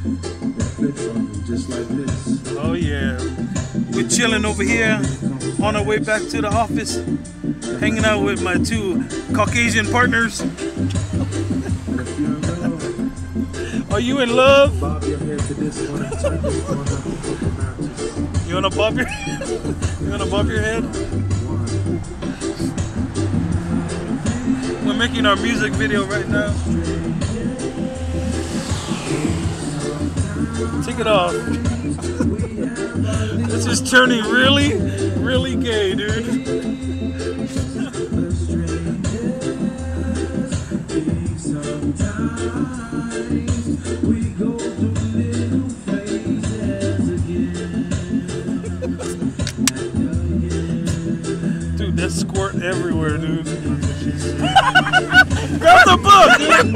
Just like this. Oh yeah. We're chilling over here on our way back to the office, hanging out with my two Caucasian partners. Are you in love? Bob your head to this one. You wanna bob your You wanna bob your head? We're making our music video right now. Take it off. This is turning really, really gay, dude. Dude, that squirt everywhere, dude. Grab the book, dude.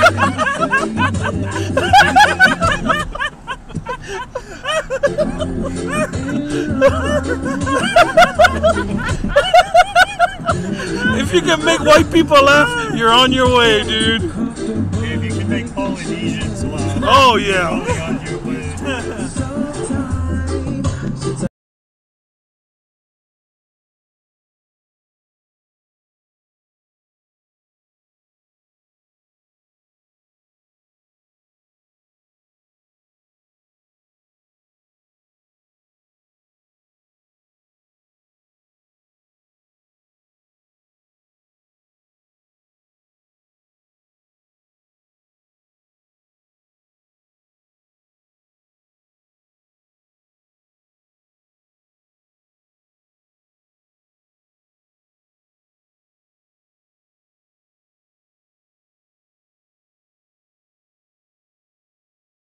If you can make white people laugh, you're on your way, dude. If you can make Polynesians laugh, oh yeah. you're on your way.